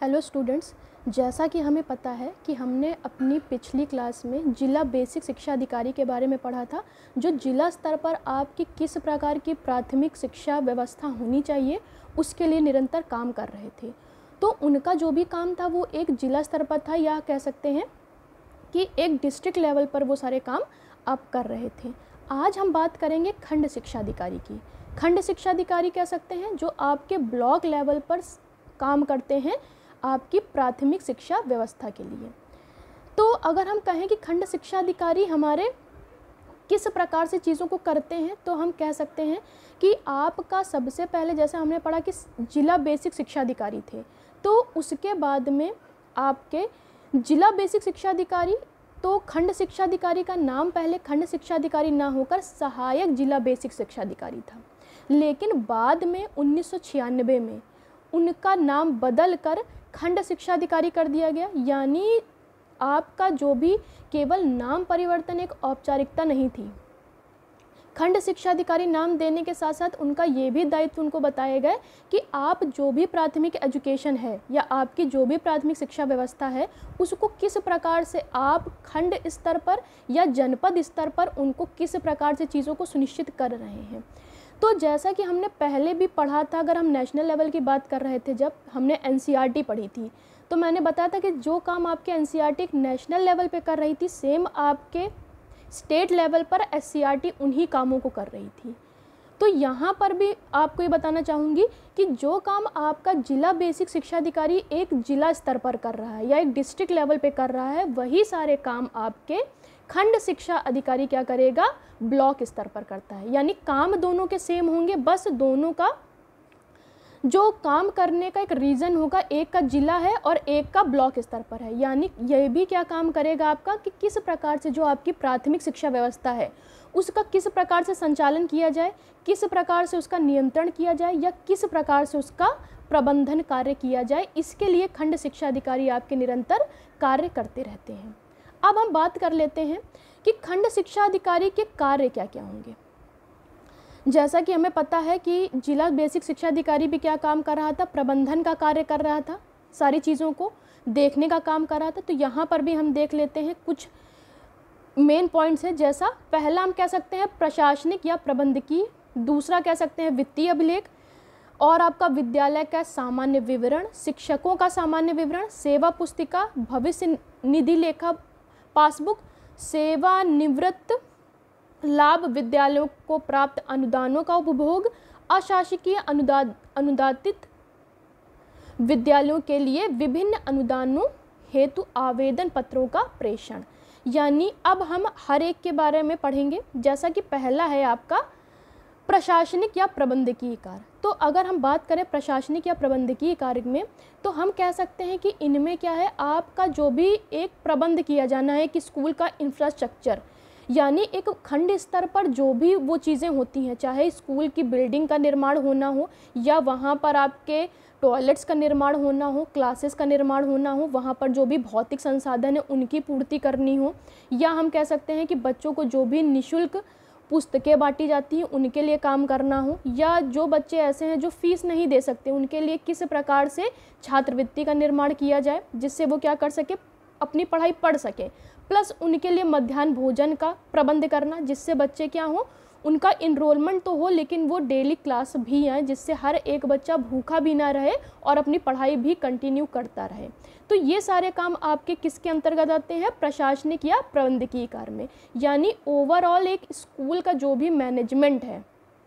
Hello students, जैसा कि हमें पता है कि हमने अपनी पिछली क्लास में जिला बेसिक शिक्षा अधिकारी के बारे में पढ़ा था, जो जिला स्तर पर आपकी किस प्रकार की प्राथमिक शिक्षा व्यवस्था होनी चाहिए उसके लिए निरंतर काम कर रहे थे। तो उनका जो भी काम था वो एक जिला स्तर पर था, या कह सकते हैं कि एक डिस्ट्रिक्ट लेवल पर वो सारे काम आप कर रहे थे। आज हम बात करेंगे खंड शिक्षा अधिकारी की। खंड शिक्षा अधिकारी कह सकते हैं जो आपके ब्लॉक लेवल पर काम करते हैं आपकी प्राथमिक शिक्षा व्यवस्था के लिए। तो अगर हम कहें कि खंड शिक्षा अधिकारी हमारे किस प्रकार से चीज़ों को करते हैं, तो हम कह सकते हैं कि आपका सबसे पहले, जैसे हमने पढ़ा कि जिला बेसिक शिक्षा अधिकारी थे, तो उसके बाद में आपके जिला बेसिक शिक्षा अधिकारी, तो खंड शिक्षा अधिकारी का नाम पहले खंड शिक्षा अधिकारी ना होकर सहायक जिला बेसिक शिक्षा अधिकारी था। लेकिन बाद में 1996 में उनका नाम बदल कर खंड शिक्षा अधिकारी कर दिया गया। यानी आपका जो भी केवल नाम परिवर्तन एक औपचारिकता नहीं थी। खंड शिक्षा अधिकारी नाम देने के साथ साथ उनका ये भी दायित्व उनको बताए गए कि आप जो भी प्राथमिक एजुकेशन है या आपकी जो भी प्राथमिक शिक्षा व्यवस्था है उसको किस प्रकार से आप खंड स्तर पर या जनपद स्तर पर उनको किस प्रकार से चीज़ों को सुनिश्चित कर रहे हैं। तो जैसा कि हमने पहले भी पढ़ा था, अगर हम नेशनल लेवल की बात कर रहे थे, जब हमने एनसीईआरटी पढ़ी थी, तो मैंने बताया था कि जो काम आपके एनसीईआरटी नेशनल लेवल पे कर रही थी, सेम आपके स्टेट लेवल पर एससीईआरटी उन्हीं कामों को कर रही थी। तो यहाँ पर भी आपको ये बताना चाहूँगी कि जो काम आपका जिला बेसिक शिक्षा अधिकारी एक जिला स्तर पर कर रहा है या एक डिस्ट्रिक्ट लेवल पे कर रहा है, वही सारे काम आपके खंड शिक्षा अधिकारी क्या करेगा, ब्लॉक स्तर पर करता है। यानी काम दोनों के सेम होंगे, बस दोनों का जो काम करने का एक रीज़न होगा, एक का जिला है और एक का ब्लॉक स्तर पर है। यानी यह भी क्या काम करेगा आपका कि किस प्रकार से जो आपकी प्राथमिक शिक्षा व्यवस्था है उसका किस प्रकार से संचालन किया जाए, किस प्रकार से उसका नियंत्रण किया जाए या किस प्रकार से उसका प्रबंधन कार्य किया जाए, इसके लिए खंड शिक्षा अधिकारी आपके निरंतर कार्य करते रहते हैं। अब हम बात कर लेते हैं कि खंड शिक्षा अधिकारी के कार्य क्या क्या होंगे। जैसा कि हमें पता है कि जिला बेसिक शिक्षा अधिकारी भी क्या काम कर रहा था, प्रबंधन का कार्य कर रहा था, सारी चीज़ों को देखने का काम कर रहा था। तो यहाँ पर भी हम देख लेते हैं कुछ मेन पॉइंट्स हैं। जैसा पहला हम कह सकते हैं प्रशासनिक या प्रबंधकीय, दूसरा कह सकते हैं वित्तीय अभिलेख, और आपका विद्यालय का सामान्य विवरण, शिक्षकों का सामान्य विवरण, सेवा पुस्तिका, भविष्य निधि लेखा पासबुक, सेवानिवृत्त लाभ, विद्यालयों को प्राप्त अनुदानों का उपभोग, अशासकीय अनुदानित विद्यालयों के लिए विभिन्न अनुदानों हेतु आवेदन पत्रों का प्रेषण। यानी अब हम हर एक के बारे में पढ़ेंगे। जैसा कि पहला है आपका प्रशासनिक या प्रबंधकीय कार्य। तो अगर हम बात करें प्रशासनिक या प्रबंधकीय कार्य में, तो हम कह सकते हैं कि इनमें क्या है, आपका जो भी एक प्रबंध किया जाना है कि स्कूल का इंफ्रास्ट्रक्चर, यानी एक खंड स्तर पर जो भी वो चीज़ें होती हैं, चाहे स्कूल की बिल्डिंग का निर्माण होना हो या वहाँ पर आपके टॉयलेट्स का निर्माण होना हो, क्लासेस का निर्माण होना हो, वहाँ पर जो भी भौतिक संसाधन है उनकी पूर्ति करनी हो, या हम कह सकते हैं कि बच्चों को जो भी निःशुल्क पुस्तकें बांटी जाती हैं उनके लिए काम करना हो, या जो बच्चे ऐसे हैं जो फीस नहीं दे सकते उनके लिए किस प्रकार से छात्रवृत्ति का निर्माण किया जाए जिससे वो क्या कर सके, अपनी पढ़ाई पढ़ सके, प्लस उनके लिए मध्याह्न भोजन का प्रबंध करना जिससे बच्चे क्या हो, उनका इनरोलमेंट तो हो लेकिन वो डेली क्लास भी आए, जिससे हर एक बच्चा भूखा भी ना रहे और अपनी पढ़ाई भी कंटिन्यू करता रहे। तो ये सारे काम आपके किसके अंतर्गत आते हैं, प्रशासनिक या प्रबंधकीय कार्य में। यानी ओवरऑल एक स्कूल का जो भी मैनेजमेंट है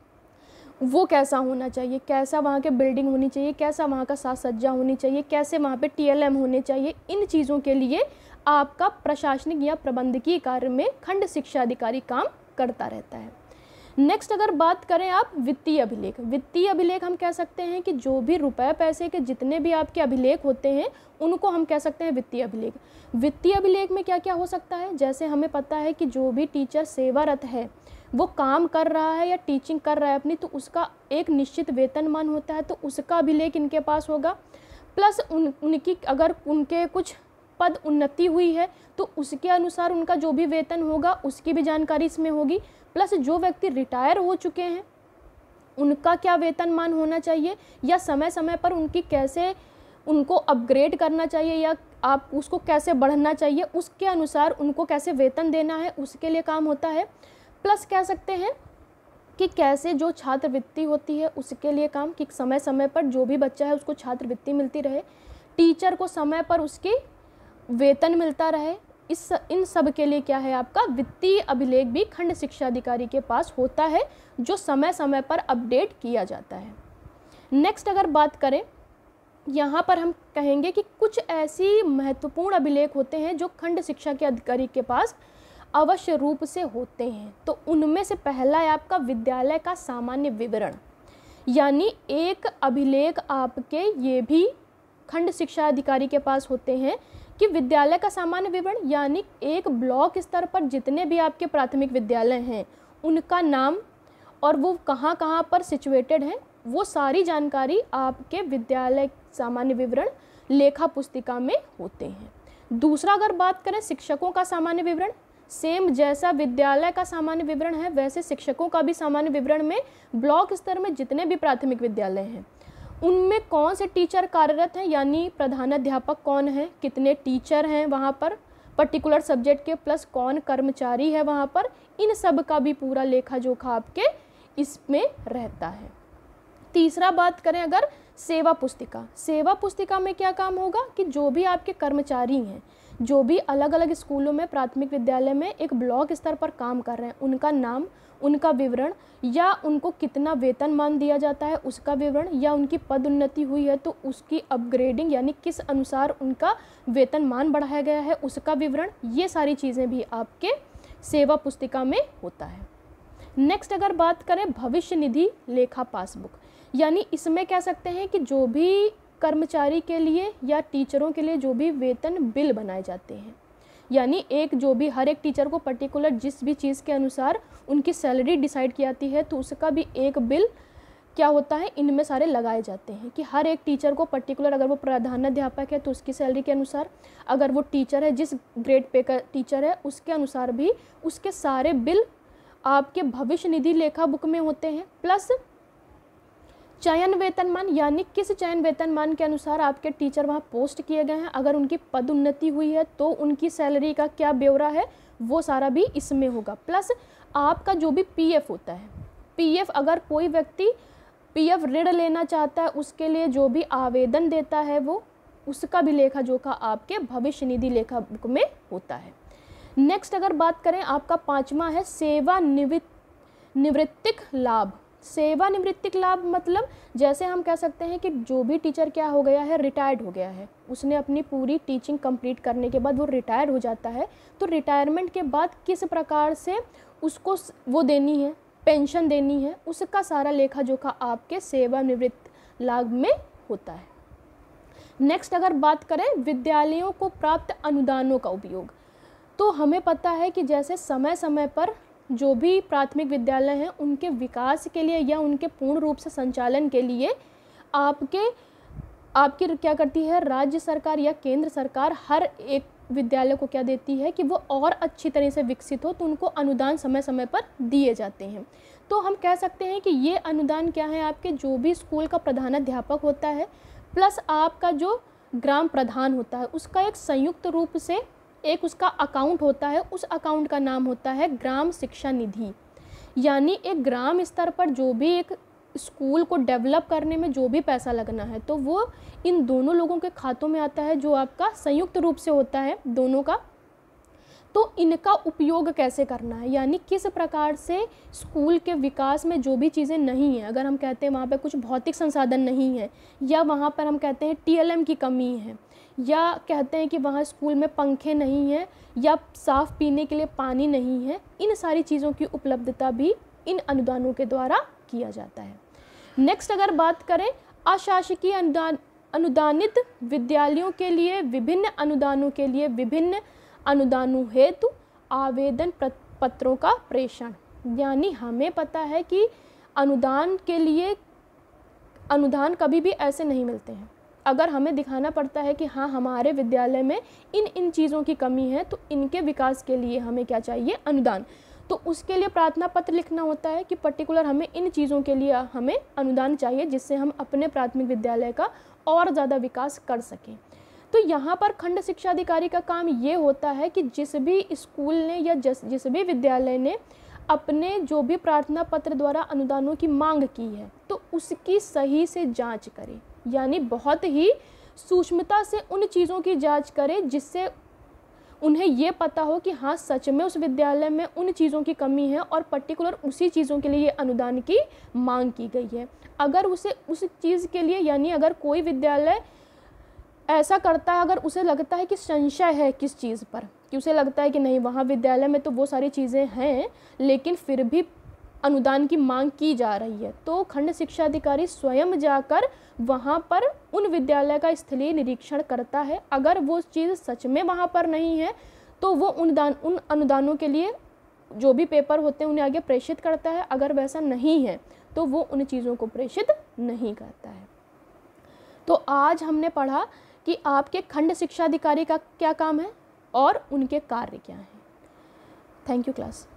वो कैसा होना चाहिए, कैसा वहाँ के बिल्डिंग होनी चाहिए, कैसा वहाँ का साज सज्जा होनी चाहिए, कैसे वहाँ पे टीएलएम होने चाहिए, इन चीज़ों के लिए आपका प्रशासनिक या प्रबंधकीय कार्य में खंड शिक्षा अधिकारी काम करता रहता है। नेक्स्ट अगर बात करें आप वित्तीय अभिलेख, वित्तीय अभिलेख हम कह सकते हैं कि जो भी रुपए पैसे के जितने भी आपके अभिलेख होते हैं उनको हम कह सकते हैं वित्तीय अभिलेख। वित्तीय अभिलेख में क्या क्या हो सकता है, जैसे हमें पता है कि जो भी टीचर सेवारत है वो काम कर रहा है या टीचिंग कर रहा है अपनी, तो उसका एक निश्चित वेतनमान होता है, तो उसका अभिलेख इनके पास होगा। प्लस उनकी अगर उनके कुछ पद उन्नति हुई है तो उसके अनुसार उनका जो भी वेतन होगा उसकी भी जानकारी इसमें होगी। प्लस जो व्यक्ति रिटायर हो चुके हैं उनका क्या वेतनमान होना चाहिए या समय समय पर उनकी कैसे उनको अपग्रेड करना चाहिए या आप उसको कैसे बढ़ना चाहिए, उसके अनुसार उनको कैसे वेतन देना है, उसके लिए काम होता है। प्लस कह सकते हैं कि कैसे जो छात्रवृत्ति होती है उसके लिए काम, कि समय समय पर जो भी बच्चा है उसको छात्रवृत्ति मिलती रहे, टीचर को समय पर उसकी वेतन मिलता रहे। इन सब के लिए क्या है, आपका वित्तीय अभिलेख भी खंड शिक्षा अधिकारी के पास होता है, जो समय समय पर अपडेट किया जाता है। नेक्स्ट अगर बात करें, यहाँ पर हम कहेंगे कि कुछ ऐसी महत्वपूर्ण अभिलेख होते हैं जो खंड शिक्षा के अधिकारी के पास अवश्य रूप से होते हैं। तो उनमें से पहला है आपका विद्यालय का सामान्य विवरण, यानी एक अभिलेख आपके ये भी खंड शिक्षा अधिकारी के पास होते हैं कि विद्यालय का सामान्य विवरण, यानी एक ब्लॉक स्तर पर जितने भी आपके प्राथमिक विद्यालय हैं उनका नाम और वो कहाँ कहाँ पर सिचुएटेड हैं, वो सारी जानकारी आपके विद्यालय सामान्य विवरण लेखा पुस्तिका में होते हैं। दूसरा अगर बात करें शिक्षकों का सामान्य विवरण, सेम जैसा विद्यालय का सामान्य विवरण है वैसे शिक्षकों का भी सामान्य विवरण में ब्लॉक स्तर में जितने भी प्राथमिक विद्यालय हैं उनमें कौन से टीचर कार्यरत हैं, यानी प्रधानाध्यापक कौन है, कितने टीचर हैं वहाँ पर पर्टिकुलर सब्जेक्ट के, प्लस कौन कर्मचारी है वहाँ पर, इन सब का भी पूरा लेखा जोखा आपके इसमें रहता है। तीसरा बात करें अगर सेवा पुस्तिका, सेवा पुस्तिका में क्या काम होगा कि जो भी आपके कर्मचारी हैं, जो भी अलग अलग स्कूलों में प्राथमिक विद्यालय में एक ब्लॉक स्तर पर काम कर रहे हैं, उनका नाम, उनका विवरण, या उनको कितना वेतनमान दिया जाता है उसका विवरण, या उनकी पदोन्नति हुई है तो उसकी अपग्रेडिंग यानी किस अनुसार उनका वेतनमान बढ़ाया गया है उसका विवरण, ये सारी चीज़ें भी आपके सेवा पुस्तिका में होता है। नेक्स्ट अगर बात करें भविष्य निधि लेखा पासबुक, यानी इसमें कह सकते हैं कि जो भी कर्मचारी के लिए या टीचरों के लिए जो भी वेतन बिल बनाए जाते हैं, यानी एक जो भी हर एक टीचर को पर्टिकुलर जिस भी चीज़ के अनुसार उनकी सैलरी डिसाइड की जाती है तो उसका भी एक बिल क्या होता है, इनमें सारे लगाए जाते हैं कि हर एक टीचर को पर्टिकुलर, अगर वो प्रधानाध्यापक है तो उसकी सैलरी के अनुसार, अगर वो टीचर है जिस ग्रेड पे का टीचर है उसके अनुसार भी उसके सारे बिल आपके भविष्य निधि लेखा बुक में होते हैं। प्लस चयन वेतनमान, यानी किस चयन वेतनमान के अनुसार आपके टीचर वहाँ पोस्ट किए गए हैं, अगर उनकी पदोन्नति हुई है तो उनकी सैलरी का क्या ब्यौरा है वो सारा भी इसमें होगा। प्लस आपका जो भी पीएफ होता है, पीएफ अगर कोई व्यक्ति पीएफ ऋण लेना चाहता है उसके लिए जो भी आवेदन देता है वो उसका भी लेखा जोखा आपके भविष्य निधि लेखा बुक में होता है। नेक्स्ट अगर बात करें आपका पाँचवा है सेवा निवृत्तिक लाभ। सेवानिवृत्तिक लाभ मतलब जैसे हम कह सकते हैं कि जो भी टीचर क्या हो गया है, रिटायर्ड हो गया है, उसने अपनी पूरी टीचिंग कंप्लीट करने के बाद वो रिटायर हो जाता है, तो रिटायरमेंट के बाद किस प्रकार से उसको वो देनी है, पेंशन देनी है, उसका सारा लेखा जोखा आपके सेवानिवृत्त लाभ में होता है। नेक्स्ट अगर बात करें विद्यालयों को प्राप्त अनुदानों का उपयोग, तो हमें पता है कि जैसे समय समय पर जो भी प्राथमिक विद्यालय हैं उनके विकास के लिए या उनके पूर्ण रूप से संचालन के लिए आपकी क्या करती है राज्य सरकार या केंद्र सरकार हर एक विद्यालय को क्या देती है कि वो और अच्छी तरह से विकसित हो, तो उनको अनुदान समय समय पर दिए जाते हैं। तो हम कह सकते हैं कि ये अनुदान क्या है, आपके जो भी स्कूल का प्रधानाध्यापक होता है प्लस आपका जो ग्राम प्रधान होता है उसका एक संयुक्त रूप से एक उसका अकाउंट होता है, उस अकाउंट का नाम होता है ग्राम शिक्षा निधि। यानी एक ग्राम स्तर पर जो भी एक स्कूल को डेवलप करने में जो भी पैसा लगना है तो वो इन दोनों लोगों के खातों में आता है, जो आपका संयुक्त रूप से होता है दोनों का। तो इनका उपयोग कैसे करना है, यानी किस प्रकार से स्कूल के विकास में जो भी चीज़ें नहीं हैं, अगर हम कहते हैं वहाँ पे कुछ भौतिक संसाधन नहीं है, या वहाँ पर हम कहते हैं टीएलएम की कमी है, या कहते हैं कि वहाँ स्कूल में पंखे नहीं हैं, या साफ़ पीने के लिए पानी नहीं है, इन सारी चीज़ों की उपलब्धता भी इन अनुदानों के द्वारा किया जाता है। नेक्स्ट अगर बात करें अशासकीय अनुदानित विद्यालयों के लिए विभिन्न अनुदानों के लिए विभिन्न अनुदानों हेतु आवेदन पत्रों का प्रेषण, यानी हमें पता है कि अनुदान के लिए अनुदान कभी भी ऐसे नहीं मिलते हैं। अगर हमें दिखाना पड़ता है कि हाँ हमारे विद्यालय में इन चीज़ों की कमी है तो इनके विकास के लिए हमें क्या चाहिए, अनुदान, तो उसके लिए प्रार्थना पत्र लिखना होता है कि पर्टिकुलर हमें इन चीज़ों के लिए हमें अनुदान चाहिए जिससे हम अपने प्राथमिक विद्यालय का और ज़्यादा विकास कर सकें। तो यहाँ पर खंड शिक्षा अधिकारी का काम ये होता है कि जिस भी स्कूल ने या जिस भी विद्यालय ने अपने जो भी प्रार्थना पत्र द्वारा अनुदानों की मांग की है तो उसकी सही से जांच करे, यानी बहुत ही सूक्ष्मता से उन चीज़ों की जांच करे जिससे उन्हें ये पता हो कि हाँ सच में उस विद्यालय में उन चीज़ों की कमी है और पर्टिकुलर उसी चीज़ों के लिए ये अनुदान की मांग की गई है। अगर उसे उस चीज़ के लिए, यानी अगर कोई विद्यालय ऐसा करता है, अगर उसे लगता है कि संशय है किस चीज़ पर, कि उसे लगता है कि नहीं वहाँ विद्यालय में तो वो सारी चीज़ें हैं लेकिन फिर भी अनुदान की मांग की जा रही है, तो खंड शिक्षा अधिकारी स्वयं जाकर वहाँ पर उन विद्यालय का स्थलीय निरीक्षण करता है। अगर वो चीज़ सच में वहाँ पर नहीं है तो वो उन अनुदानों के लिए जो भी पेपर होते हैं उन्हें आगे प्रेषित करता है। अगर वैसा नहीं है तो वो उन चीज़ों को प्रेषित नहीं करता है। तो आज हमने पढ़ा कि आपके खंड शिक्षा अधिकारी का क्या काम है और उनके कार्य क्या हैं। Thank you class.